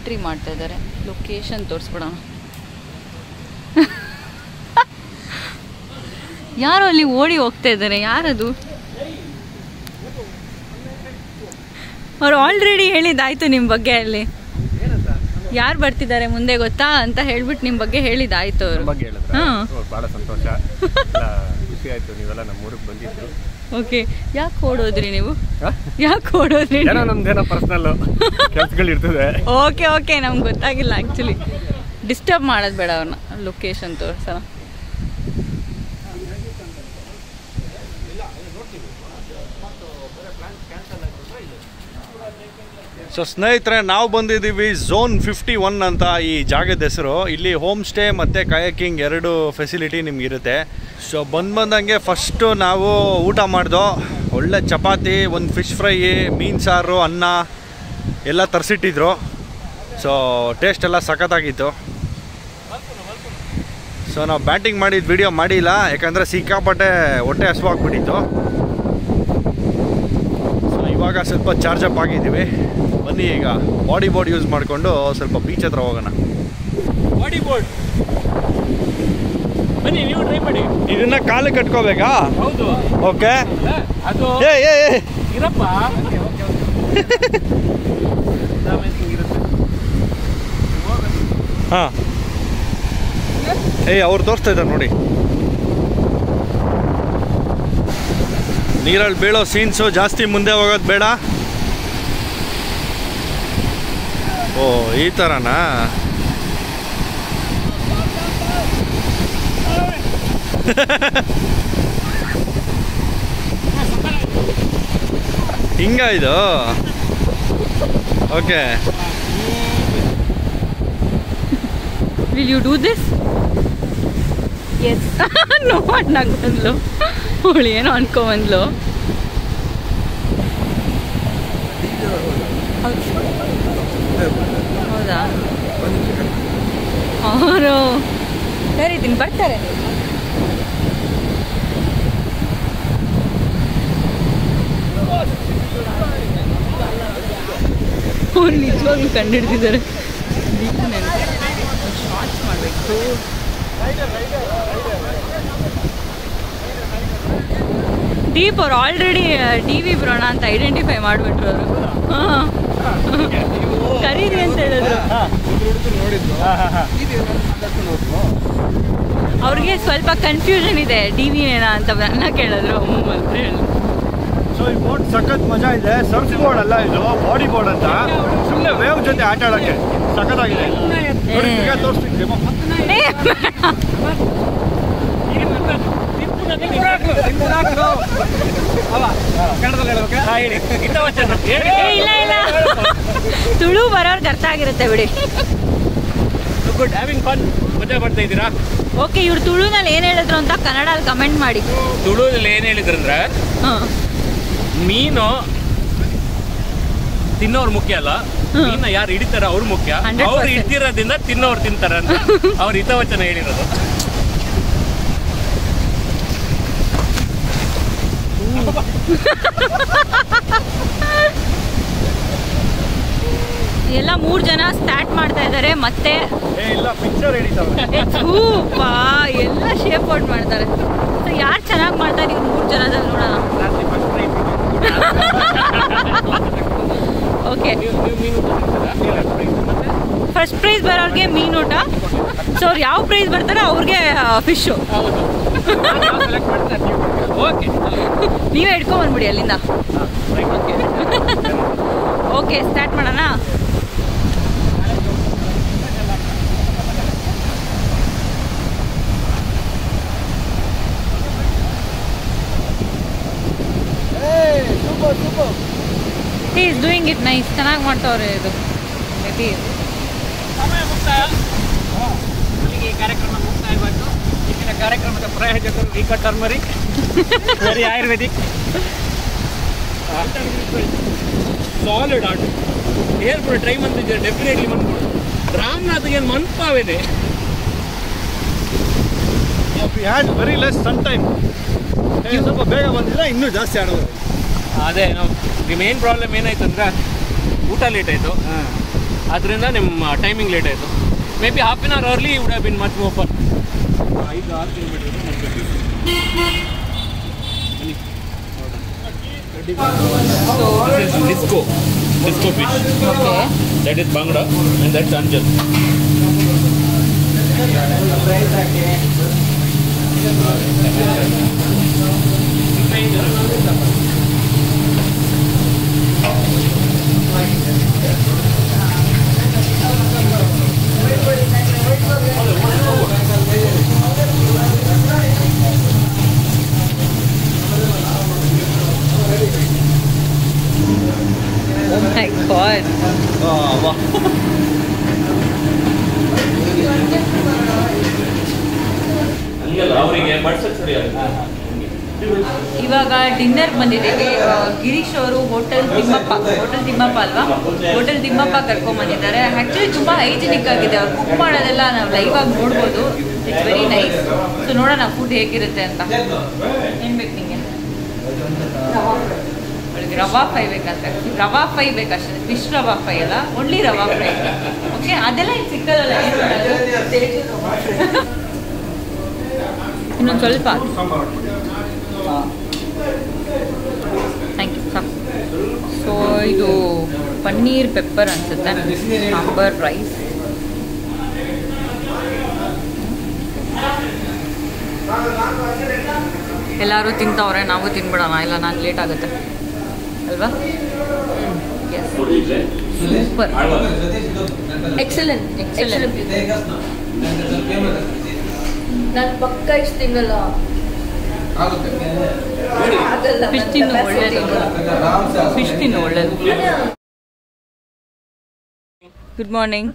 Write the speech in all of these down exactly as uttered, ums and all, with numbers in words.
Entry ಮಾಡ್ತಾ ಇದ್ದಾರೆ. Location ತೋರಿಸ್ಬಿಡೋಣ. ಯಾರು ಅಲ್ಲಿ ಓಡಿ ಹೋಗ್ತಾ ಇದ್ದಾರೆ, ಯಾರದು? ಅವ್ರು ಆಲ್ರೆಡಿ ಹೇಳಿದ್ದಾಯ್ತು ನಿಮ್ಮ ಬಗ್ಗೆ. ಅಲ್ಲಿ ಯಾರು ಬರ್ತಿದ್ದಾರೆ ಮುಂದೆ ಗೊತ್ತಾ ಅಂತ ಹೇಳ್ಬಿಟ್ಟು ನಿಮ್ಮ ಬಗ್ಗೆ ಹೇಳಿದ್ದಾಯ್ತು ಅವರು. ಹಾಂ, ಭಾಳ ಸಂತೋಷ, ಖುಷಿ ಆಯಿತು ನೀವೆಲ್ಲ ನಮ್ಮ ಊರಿಗೆ ಬಂದಿದ್ದು. ಓಕೆ, ಯಾಕೆ ಓಡೋದ್ರಿ ನೀವು? ಯಾಕೆ ಓಡೋದ್ರಿ? ನಮ್ದೇನೋ ಪರ್ಸನಲ್ ಕೆಲಸಗಳು ಇರ್ತದೆ. ಓಕೆ ಓಕೆ, ನಮ್ಗೆ ಗೊತ್ತಾಗಿಲ್ಲ ಆ್ಯಕ್ಚುಲಿ. ಡಿಸ್ಟರ್ಬ್ ಮಾಡೋದು ಬೇಡ ಅವ್ರನ್ನ. ಲೊಕೇಶನ್ ತೋರಿಸೋಣ. ಸೊ ಸ್ನೇಹಿತರೆ, ನಾವು ಬಂದಿದ್ದೀವಿ ಝೋನ್ ಫಿಫ್ಟಿ ಒನ್ ಅಂತ ಈ ಜಾಗದ ಹೆಸರು. ಇಲ್ಲಿ ಹೋಮ್ ಸ್ಟೇ ಮತ್ತು ಕಯಾಕಿಂಗ್ ಎರಡು ಫೆಸಿಲಿಟಿ ನಿಮಗಿರುತ್ತೆ. ಸೊ ಬಂದು ಬಂದಂಗೆ ಫಸ್ಟು ನಾವು ಊಟ ಮಾಡ್ದೋ. ಒಳ್ಳೆ ಚಪಾತಿ, ಒಂದು ಫಿಶ್ ಫ್ರೈ, ಮೀನು ಸಾರು, ಅನ್ನ ಎಲ್ಲ ತರಿಸಿಟ್ಟಿದ್ರು. ಸೊ ಟೇಸ್ಟ್ ಎಲ್ಲ ಸಖತ್ತಾಗಿತ್ತು. ಸೊ ನಾವು ಬ್ಯಾಟಿಂಗ್ ಮಾಡಿದ ವಿಡಿಯೋ ಮಾಡಿಲ್ಲ, ಯಾಕಂದರೆ ಸಿಕ್ಕಾಪಟ್ಟೆ ಹೊಟ್ಟೆ ಹಸುವಾಗ್ಬಿಟ್ಟಿತ್ತು. ಸೊ ಇವಾಗ ಸ್ವಲ್ಪ ಚಾರ್ಜ್ ಅಪ್ ಆಗಿದ್ದೀವಿ. ಬನ್ನಿ ಈಗ ಬಾಡಿ ಬೋರ್ಡ್ ಯೂಸ್ ಮಾಡಿಕೊಂಡು ಸ್ವಲ್ಪ ಬೀಚ್ ಹತ್ರ ಹೋಗೋಣ. ಬಾಡಿ ಬೋರ್ಡ್ ಬನ್ನಿ, ನೀವು ಟ್ರೈ ಮಾಡಿ. ಇದನ್ನ ಕಾಲು ಕಟ್ಕೋಬೇಕಾ? ಹೌದು. ಓಕೆ, ಅದು ಏ ಏ ಇರಪ್ಪ. ಹಾಂ, ಏಯ್ ಅವ್ರು ತೋರಿಸ್ತಾ ಇದ್ದಾರೆ ನೋಡಿ. ನೀರಲ್ಲಿ ಬೀಳೋ ಸೀನ್ಸು, ಜಾಸ್ತಿ ಮುಂದೆ ಹೋಗೋದು ಬೇಡ. ಓ, ಈ ಥರನಾ? ಹಿಂಗ ಇದು? Okay. Will you do this? Yes. No ಅನ್ನಕ್ಕೆ ಬಂದ್ಲು ಅವಳು, ಏನೋ ಅನ್ಕೊಂಬಂದ್ಲು. ಹೌದಾ? ಅವರು ಕರೀತೀನಿ, ಬರ್ತಾರೆ. ಅವ್ರು ನಿಜವಾಗ್ಲೂ ಕಂಡುಹಿಡ್ದಿದ್ದಾರೆ. ಶಾರ್ಟ್ಸ್ ಮಾಡಬೇಕು. ದೀಪ್ ಅವ್ರು ಆಲ್ರೆಡಿ ಟಿ ವಿ ಬರೋಣ ಅಂತ ಐಡೆಂಟಿಫೈ ಮಾಡಿಬಿಟ್ರು ಅವರು. ಹಾಂ, ಕರೀರಿ ಅಂತ ಹೇಳಿದ್ರು. ಅವ್ರಿಗೆ ಸ್ವಲ್ಪ ಕನ್ಫ್ಯೂಷನ್ ಇದೆ, ಟಿ ವಿನೇನಾ ಅಂತ ನನ್ನ ಕೇಳಿದ್ರು. ಹ್ಞೂ ಅಂತ ಹೇಳಿ. ಸೊ ಈ ಬೋಟ್ ಸಖತ್ ಮಜಾ ಇದೆ. ಸರ್ಫ್ ಬೋರ್ಡ್ ಅಲ್ಲ ಇದು, ಬಾಡಿ ಬೋರ್ಡ್ ಅಂತ. ಸುಮ್ಮನೆ ವೇವ್ ಜೊತೆ ಆಟ ಆಡೋಕ್ಕೆ ಸಖತ್ತಾಗಿದೆ. ತೋರಿಸ್ತೀನಿ. ಇಲ್ಲ ಇಲ್ಲ, ತುಳು ಬರೋರ್ಗೆ ಅರ್ಥ ಆಗಿರುತ್ತೆ ಬಿಡಿ. Good, having fun. ಮಜಾ ಮಾಡ್ತಾ ಇದ್ದೀರಾ? ಓಕೆ, ಇವ್ರು ತುಳುನಲ್ಲಿ ಏನು ಹೇಳಿದ್ರು ಅಂತ ಕನ್ನಡಲ್ಲಿ ಕಮೆಂಟ್ ಮಾಡಿ. ತುಳುದಲ್ಲಿ ಏನು ಹೇಳಿದ್ರಂದ್ರೆ, ಮೀನು ತಿನ್ನೋರು ಮುಖ್ಯ ಅಲ್ಲ, ಮೀನ ಯಾರು ಹಿಡಿತಾರ ಅವ್ರು ಮುಖ್ಯ. ಅವ್ರು ಹಿಡ್ದಿರೋದ್ರಿಂದ ತಿನ್ನೋರು ತಿಂತಾರ ಅಂತ ಅವ್ರ ಹಿತವಚನ ಹೇಳಿರೋದು. ಎಲ್ಲ ಮೂರು ಜನ ಸ್ಟಾರ್ಟ್ ಮಾಡ್ತಾ ಇದ್ದಾರೆ. ಮತ್ತೆ ಇಲ್ಲ, ಪಿಕ್ಚರ್ ಹೂಪಾ ಎಲ್ಲ ಶೇಪ್ ಔಟ್ ಮಾಡ್ತಾರೆ. ಸೊ ಯಾರು ಚೆನ್ನಾಗಿ ಮಾಡ್ತಾರೆ ಇವ್ರು ಮೂರು ಜನದಲ್ಲಿ ನೋಡೋಣ. ಓಕೆ, ಫಸ್ಟ್ ಪ್ರೈಸ್ ಬರೋರಿಗೆ ಮೀನೂಟ. ಸೊ ಅವ್ರು ಯಾವ ಪ್ರೈಸ್ ಬರ್ತಾರೋ ಅವ್ರಿಗೆ ಫಿಶು. ನೀವೇ ಹಿಡ್ಕೊಂಬಂದ್ಬಿಡಿ ಅಲ್ಲಿಂದ. ಓಕೆ, ಸ್ಟಾರ್ಟ್ ಮಾಡೋಣ. He is doing it nice. ಚೆನ್ನಾಗಿ ಮಾಡ್ತಾವ್ರೆ ಇದು. ಮೇಬಿ ಸಮಯ ಮುಕ್ತಾಯ. ಅಲ್ಲಿಗೆ ಕಾರ್ಯಕ್ರಮ ಮುಕ್ತಾಯವಾಯಿತು. ಈಗಿನ ಕಾರ್ಯಕ್ರಮದ ಪ್ರಾಯೋಜಕರು Vicco turmeric, very Ayurvedic, solid art. ಏನು ಕೂಡ ಟ್ರೈ ಮಾಡ್ತಿದ್ದೀರಾ? ಡೆಫಿನೆಟ್ಲಿ ಬಂದ್ಬಿಡು. ರಾಮನಾಥ್ಗೆ ಏನು ಮನ್ಪಾವಿದೆ. We had very less some time. ಸ್ವಲ್ಪ ಬೇಗ ಬಂದಿಲ್ಲ, ಇನ್ನೂ ಜಾಸ್ತಿ ಆಡೋದು. ಅದೇ ನಾವು ಮೇನ್ ಪ್ರಾಬ್ಲಮ್ ಏನಾಯ್ತು ಅಂದರೆ ಊಟ ಲೇಟ್ ಆಯಿತು. ಅದರಿಂದ ನಿಮ್ಮ ಟೈಮಿಂಗ್ ಲೇಟ್ ಆಯಿತು. Maybe half an hour early would have been much more fun. ಐದು ಆರು kilometre disco disco fish. Okay, that is bangda and that's anjal. Oh my god. ಅವರಿಗೆ ಬಡ್ಸಕ್ಕೆ ಸರಿ ಆಗುತ್ತೆ. ಇವಾಗ ಡಿನ್ನರ್ ಬಂದಿದ್ದೀವಿ. ಆ, ಗಿರೀಶ್ ಅವರು ಹೋಟೆಲ್ ತಿಮ್ಮಪ್ಪ ಹೋಟೆಲ್ ತಿಮ್ಮಪ್ಪ ಅಲ್ವಾ, ಹೋಟೆಲ್ ತಿಮ್ಮಪ್ಪ ಕರ್ಕೊಂಡ್ ಬಂದಿದ್ದಾರೆ. ಆ್ಯಕ್ಚುಲಿ ತುಂಬ ಹೈಜಿನಿಕ್ ಆಗಿದೆ. ಅವ್ರು ಕುಕ್ ಮಾಡೋದೆಲ್ಲ ನಾವು ಲೈವ್ ಆಗಿ ನೋಡ್ಬೋದು. It's very nice. ಸೊ ನೋಡೋಣ ಫುಡ್ ಹೇಗಿರುತ್ತೆ ಅಂತ. ಏನು ಬೇಕು ನಿಮಗೆ? ಅವಳಿಗೆ ರವಾ ಫ್ರೈ ಬೇಕಂತ. ರವಾ ಫ್ರೈ ಬೇಕಷ್ಟೇ, ಫಿಶ್ ರವಾ ಫ್ರೈ ಅಲ್ಲ, ಒನ್ಲಿ ರವಾ ಫ್ರೈ. ಓಕೆ, ಅದೆಲ್ಲ ಇದು ಸಿಕ್ಕಲ್ಲ. ಇನ್ನೊಂದು ಸ್ವಲ್ಪ ಥ್ಯಾಂಕ್ ಯು ಸಾಕು. ಸೊ ಇದು ಪನ್ನೀರ್ ಪೆಪ್ಪರ್ ಅನಿಸುತ್ತೆ, ಸಾಂಬಾರ್ ರೈಸ್. ಎಲ್ಲರೂ ತಿಂತವ್ರೆ, ನಾವು ತಿನ್ಬಿಡೋಣ, ಇಲ್ಲ ನಾನು ಲೇಟ್ ಆಗುತ್ತೆ ಅಲ್ವಾ? Super, excellent excellent. ನಾನು ಪಕ್ಕ ಇಷ್ಟು ತಿನ್ನಲ್ಲ. ಫಿಶ್ ತಿನ್ನು ಒಳ್ಳೇದು, ಫಿಶ್ ತಿನ್ನು ಒಳ್ಳೇದು. Good morning.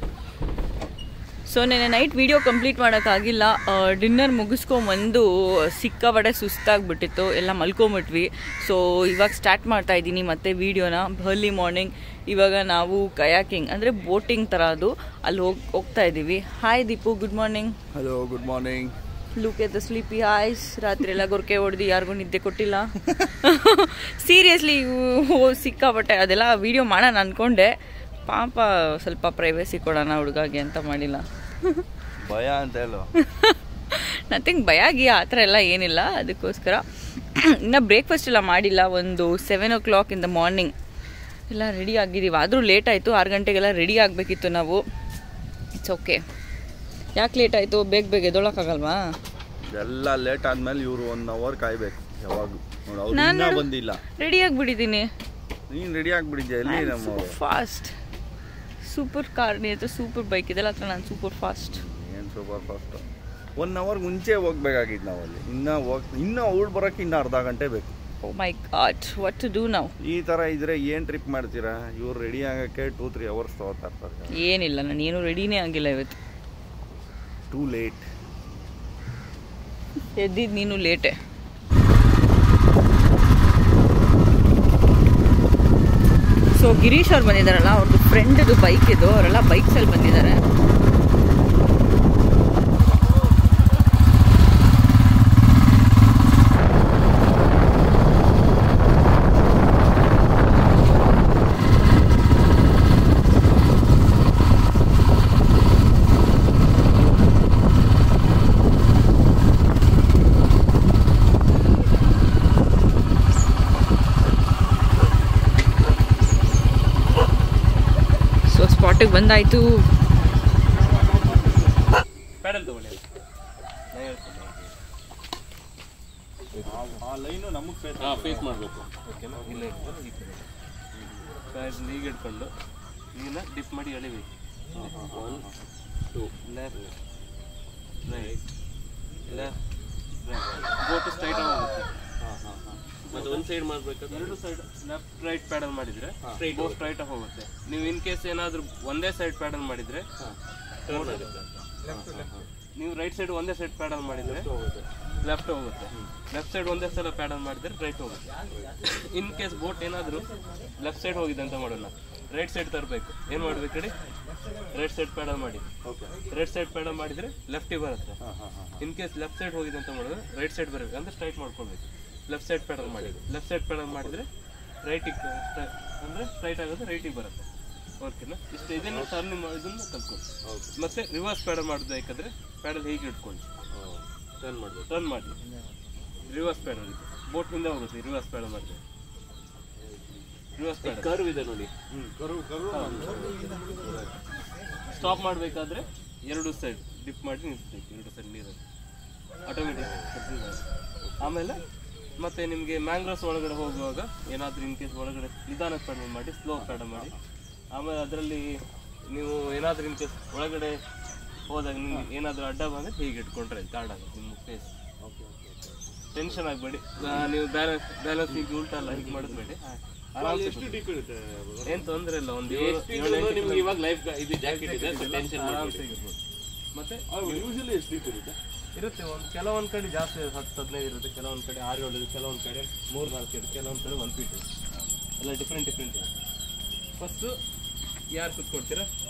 ಸೊ ನೆನ್ನೆ ನೈಟ್ ವಿಡಿಯೋ ಕಂಪ್ಲೀಟ್ ಮಾಡೋಕ್ಕಾಗಿಲ್ಲ. ಡಿನ್ನರ್ ಮುಗಿಸ್ಕೊಂಬಂದು ಸಿಕ್ಕಾಪಟ್ಟೆ ಸುಸ್ತಾಗ್ಬಿಟ್ಟಿತ್ತು, ಎಲ್ಲ ಮಲ್ಕೊಂಬಿಟ್ವಿ. ಸೊ ಇವಾಗ ಸ್ಟಾರ್ಟ್ ಮಾಡ್ತಾ ಇದ್ದೀನಿ ಮತ್ತೆ ವೀಡಿಯೋನ. ಅರ್ಲಿ ಮಾರ್ನಿಂಗ್ ಇವಾಗ ನಾವು ಕಯಾಕಿಂಗ್ ಅಂದರೆ ಬೋಟಿಂಗ್ ಥರ ಅದು ಅಲ್ಲಿ ಹೋಗಿ ಹೋಗ್ತಾ ಇದ್ದೀವಿ. Hi Deepu, good morning. Hello, good morning. Look at the sleepy eyes. ರಾತ್ರಿ ಎಲ್ಲ ಗೊರಕೆ ಹೊಡೆದು ಯಾರಿಗೂ ನಿದ್ದೆ ಕೊಟ್ಟಿಲ್ಲ. ಸೀರಿಯಸ್ಲಿ ಸಿಕ್ಕಾಪಟ್ಟೆ ಅದೆಲ್ಲ ವೀಡಿಯೋ ಮಾಡೋಣ ಅಂದ್ಕೊಂಡೆ. ಪಾಪ ಸ್ವಲ್ಪ ಪ್ರೈವೇಸಿ ಕೊಡೋಣ ಹುಡುಗಾಗೆ ಅಂತ ಮಾಡಿಲ್ಲ. ಭಯ ಅಂತ ಹೇಳು. ನಥಿಂಗ್ ಭಯ ಆಗಿ ಆ ಥರ ಎಲ್ಲ ಏನಿಲ್ಲ. ಅದಕ್ಕೋಸ್ಕರ ಇನ್ನು ಬ್ರೇಕ್ಫಾಸ್ಟ್ ಎಲ್ಲ ಮಾಡಿಲ್ಲ. ಒಂದು seven o'clock in the morning ಎಲ್ಲ ರೆಡಿ ಆಗಿದ್ದೀವಿ. ಆದರೂ ಲೇಟ್ ಆಯಿತು, ಆರು ಗಂಟೆಗೆಲ್ಲ ರೆಡಿ ಆಗಬೇಕಿತ್ತು ನಾವು. It's okay. ಯಾಕೆ ಲೇಟ್ ಆಯಿತು? ಬೇಗ ಬೇಗ ಎದ್ದೊಳಕ್ಕಾಗಲ್ವಾ? ಎಲ್ಲ ಲೇಟ್ ಆದ್ಮೇಲೆ ಇವರು ಒನ್ ಅವರ್ ಕಾಯ್ಬೇಕು ಯಾವಾಗ. ನಾನು ಬಂದಿಲ್ಲ, ರೆಡಿ ಆಗಿಬಿಟ್ಟಿದ್ದೀನಿ. ನೀನು ರೆಡಿ ಆಗಿಬಿಟ್ಟಿದ್ಯಾ? ಎಲ್ಲಿ ನಮ್ಮ ಫಾಸ್ಟ್ ಸೂಪರ್ ಕಾರ್ ಹತ್ರ ಸೂಪರ್ ಬೈಕ್ ಇದೆಲ್ಲ ಹತ್ರ ನಾನು ಸೂಪರ್ ಫಾಸ್ಟ್. ಏನು ಸೂಪರ್ ಫಾಸ್ಟ್? ಒನ್ ಅವರ್ ಮುಂಚೆ ಹೋಗ್ಬೇಕಾಗಿತ್ತು ನಾವಲ್ಲಿ. ಇನ್ನೂ ಹೋಗ್ ಇನ್ನೂ ಔಟ್ ಬರೋಕ್ಕೆ ಇನ್ನೂ ಅರ್ಧ ಗಂಟೆ ಬೇಕು. Oh my god, what to do now? ಈ ಥರ ಇದ್ರೆ ಏನು ಟ್ರಿಪ್ ಮಾಡ್ತೀರಾ? ಇವ್ರು ರೆಡಿ ಆಗೋಕ್ಕೆ ಟೂ ತ್ರೀ ಅವರ್ಸ್ ತಗೋತಾ ಇರ್ತಾರೆ. ಏನಿಲ್ಲ, ನಾನು ಏನು ರೆಡಿನೇ ಆಗಿಲ್ಲ ಇವತ್ತು. Too late. ಎದ್ದಿದ್ದು ನೀನು ಲೇಟೆ. ಸೊ ಗಿರೀಶ್ ಅವ್ರು ಬಂದಿದ್ದಾರಲ್ಲ, ಅವ್ರದ್ದು ಫ್ರೆಂಡ್ದು ಬೈಕ್ ಇದು, ಅವರೆಲ್ಲ ಬೈಕ್ಸಲ್ಲಿ ಬಂದಿದ್ದಾರೆ. ಸ್ಪಾಟಿಗೆ ಬಂದಾಯಿತು. ಪ್ಯಾಡಲ್ ತಗೊಳ್ಳಿ. ಆ ಲೈನು ನಮಗೆ ಫೇಸ್ ಹಾಂ ಫೇಸ್ ಮಾಡಬೇಕು. ಓಕೆನಾ? ಇಲ್ಲ ಇಟ್ಕೊಂಡು ಈ ಕಡೆ ಪ್ಯಾಡಲ್ ಈಗ ಇಟ್ಕೊಂಡು ಇದನ್ನ ಡಿಪ್ ಮಾಡಿ ಎಳಿಬೇಕು. One two left right left right boat straight ಆಗುತ್ತೆ. ಹಾಂ ಹಾಂ ಹಾಂ ಮತ್ತು ಒಂದು ಸೈಡ್ ಮಾಡಬೇಕಾದ್ರೆ ಎರಡು ಸೈಡ್ ಲೆಫ್ಟ್ ರೈಟ್ ಪ್ಯಾಡಲ್ ಮಾಡಿದರೆ ಬೋಟ್ ಸ್ಟ್ರೈಟ್ ಆಗಿ ಹೋಗುತ್ತೆ. ನೀವು ಇನ್ ಕೇಸ್ ಏನಾದರೂ ಒಂದೇ ಸೈಡ್ ಪ್ಯಾಡಲ್ ಮಾಡಿದರೆ ಟರ್ನ್ ಆಗುತ್ತೆ. ನೀವು ರೈಟ್ ಸೈಡ್ ಒಂದೇ ಸೈಡ್ ಪ್ಯಾಡಲ್ ಮಾಡಿದರೆ ಲೆಫ್ಟ್ ಹೋಗುತ್ತೆ. ಲೆಫ್ಟ್ ಸೈಡ್ ಒಂದೇ ಸಲ ಪ್ಯಾಡಲ್ ಮಾಡಿದರೆ ರೈಟ್ ಹೋಗುತ್ತೆ. ಇನ್ ಕೇಸ್ ಬೋಟ್ ಏನಾದರೂ ಲೆಫ್ಟ್ ಸೈಡ್ ಹೋಗಿದೆ ಅಂತ ಮಾಡೋಣ, ರೈಟ್ ಸೈಡ್ ತರಬೇಕು. ಏನು ಮಾಡಬೇಕು ಹೇಳಿ? ರೈಟ್ ಸೈಡ್ ಪ್ಯಾಡಲ್ ಮಾಡಿ. ರೈಟ್ ಸೈಡ್ ಪ್ಯಾಡಲ್ ಮಾಡಿದರೆ ಲೆಫ್ಟಿಗೆ ಬರುತ್ತೆ. ಇನ್ ಕೇಸ್ ಲೆಫ್ಟ್ ಸೈಡ್ ಹೋಗಿದೆ ಅಂತ ಮಾಡಿದ್ರೆ ರೈಟ್ ಸೈಡ್ ಬರಬೇಕು, ಅಂದರೆ ಸ್ಟ್ರೈಟ್ ಮಾಡ್ಕೊಳ್ಬೇಕು. ಲೆಫ್ಟ್ ಸೈಡ್ ಪ್ಯಾಡಲ್ ಮಾಡಿ ಲೆಫ್ಟ್ ಸೈಡ್ ಪ್ಯಾಡಲ್ ಮಾಡಿದರೆ ರೈಟಿಗೆ ಅಂದರೆ ಸ್ಟ್ರೈಟ್ ಆಗೋದು ರೈಟಿಗೆ ಬರುತ್ತೆ. ಓಕೆನಾ? ಇಷ್ಟು ಇದನ್ನು ಟರ್ನ್ ಇದನ್ನು ಕಲ್ತ್ಕೊಳ್ಳಿ. ಮತ್ತೆ ರಿವರ್ಸ್ ಪ್ಯಾಡಲ್ ಮಾಡೋದು ಯಾಕಂದ್ರೆ ಪ್ಯಾಡಲ್ ಹೇಗೆ ಇಟ್ಕೊಳ್ಳಿ, ಟರ್ನ್ ಮಾಡಿ ಟರ್ನ್ ಮಾಡಿ ರಿವರ್ಸ್ ಪ್ಯಾಡಲ್ ಇದೆ, ಬೋಟ್ ಹಿಂದೆ ಹೋಗುತ್ತೆ ರಿವರ್ಸ್ ಪ್ಯಾಡಲ್ ಮಾಡಿದ್ರೆ. ರಿವರ್ಸ್ ಪ್ಯಾಡಲ್ ಕರ್ವ್ ಇದೆ ನೋಡಿ, ಸ್ಟಾಪ್ ಮಾಡಬೇಕಾದ್ರೆ ಎರಡು ಸೈಡ್ ಡಿಪ್ ಮಾಡಿ ನಿಲ್ಲಿಸ್ಬೇಕು, ಎರಡು ಸೈಡ್ ನೀರಲ್ಲಿ ಆಟೋಮೆಟಿಕ್. ಆಮೇಲೆ ಮತ್ತೆ ನಿಮಗೆ ಮ್ಯಾಂಗ್ರೋವ್ಸ್ ಒಳಗಡೆ ಹೋಗುವಾಗ ಏನಾದರೂ ಇನ್ ಕೇಸ್ ಒಳಗಡೆ ನಿಧಾನಕ್ಕೆ ಪ್ಯಾಡಲ್ ಮಾಡಿ, ಸ್ಲೋ ಪ್ಯಾಡಲ್ ಮಾಡಿ. ಆಮೇಲೆ ಅದರಲ್ಲಿ ನೀವು ಏನಾದರೂ ಇನ್ ಕೇಸ್ ಒಳಗಡೆ ಹೋದಾಗ ನಿಮ್ಗೆ ಏನಾದರೂ ಅಡ್ಡ ಬಂದರೆ ಹೀಗೆ ಇಟ್ಕೊಂಡ್ರೆ ಕಾರ್ಡ್ ಆಗುತ್ತೆ ನಿಮ್ಮ ಫೇಸ್. ಟೆನ್ಷನ್ ಆಗಬೇಡಿ, ನೀವು ಬ್ಯಾಲೆನ್ಸ್ ಬ್ಯಾಲೆನ್ಸ್ ಈಗ ಉಲ್ಟಾ ಅಲ್ಲ ಹೀಗೆ ಮಾಡಿದ್ಬೇಡಿ, ಏನು ತೊಂದರೆ ಇಲ್ಲ. ಒಂದು ಇವಾಗ ಲೈಫ್ ಇದು ಜಾಕೆಟ್ ಇದೆ, ಟೆನ್ಷನ್ ಆರಾಮ್ಸಾಗಿರ್ಬೋದು. ಮತ್ತೆ ಯೂಶಲಿ ಎಷ್ಟು ಡೀಪ್ ಇರುತ್ತೆ? ಇರುತ್ತೆ ಒಂದು ಕೆಲವೊಂದು ಕಡೆ ಜಾಸ್ತಿ ಹತ್ತು ಹದಿನೈದು ಇರುತ್ತೆ, ಕೆಲವೊಂದು ಕಡೆ ಆರು ಏಳು ಇರುತ್ತೆ, ಕೆಲವೊಂದು ಕಡೆ ಮೂರು ನಾಲ್ಕು ಇರುತ್ತೆ, ಕೆಲವೊಂದು ಕಡೆ ಒಂದು ಫೀಟ್ ಇರುತ್ತೆ. ಎಲ್ಲ ಡಿಫ್ರೆಂಟ್ ಡಿಫ್ರೆಂಟ್ ಇದೆ. ಫಸ್ಟು ಯಾರು ಕುತ್ಕೊಡ್ತೀರಾ